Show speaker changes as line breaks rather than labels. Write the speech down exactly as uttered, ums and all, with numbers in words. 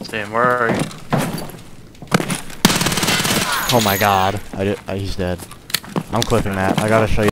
Damn, where are you?
Oh my god. I did, I, he's dead. I'm clipping that. I gotta show you.